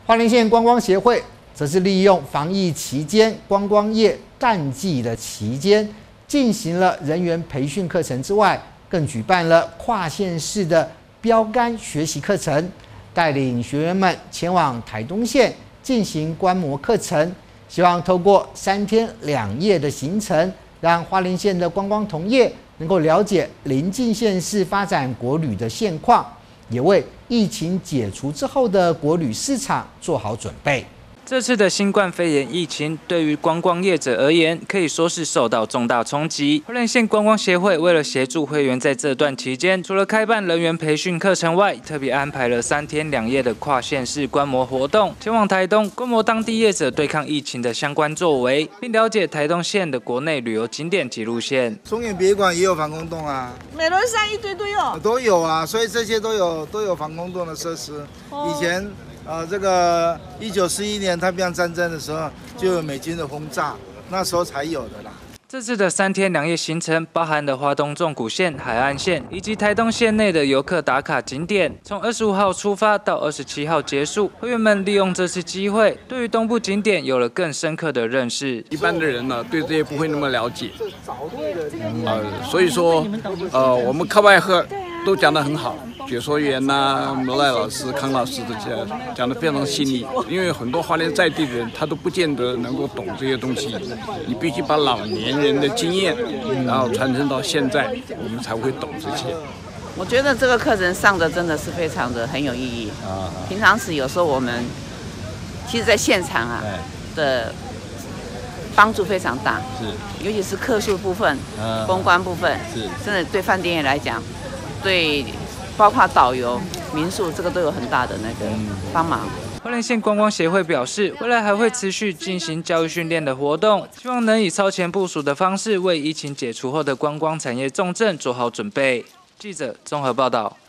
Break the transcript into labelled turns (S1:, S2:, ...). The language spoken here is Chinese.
S1: 花莲县观光协会则是利用防疫期间观光业淡季的期间，进行了人员培训课程之外，更举办了跨县市的标杆学习课程，带领学员们前往台东县进行观摩课程，希望透过3天2夜的行程，让花莲县的观光同业能够了解邻近县市发展国旅的现况，也为疫情解除之后的国旅市场做好准备。
S2: 这次的新冠肺炎疫情对于观光业者而言，可以说是受到重大冲击。花莲县观光协会为了协助会员在这段期间，除了开办人员培训课程外，特别安排了3天2夜的跨县市观摩活动，前往台东观摩当地业者对抗疫情的相关作为，并了解台东县的国内旅游景点及路线。
S3: 松远别馆也有防空洞啊，
S4: 美仑山一堆堆哦，
S3: 都有啊，所以这些都有防空洞的设施。以前这个1941年太平洋战争的时候，就有美军的轰炸，那时候才有的啦。
S2: 这次的3天2夜行程包含了花东纵谷线、海岸线以及台东县内的游客打卡景点。从25号出发到27号结束，会员们利用这次机会，对于东部景点有了更深刻的认识。
S5: 一般的人呢，对这些不会那么了解，所以说，我们课外课都讲得很好。解说员呐、罗赖老师、康老师这些讲得非常细腻，因为很多花莲在地的人他都不见得能够懂这些东西，你必须把老年人的经验，然后传承到现在，我们才会懂这些。
S6: 我觉得这个课程上的真的是非常的很有意义。平常时有时候我们其实在现场的帮助非常大，尤其是客诉部分、公关部分，真的对饭店业来讲，对。包括导游、民宿，这个都有很大的那个帮忙。
S2: 花莲县观光协会表示，未来还会持续进行教育训练的活动，希望能以超前部署的方式，为疫情解除后的观光产业重振做好准备。记者综合报道。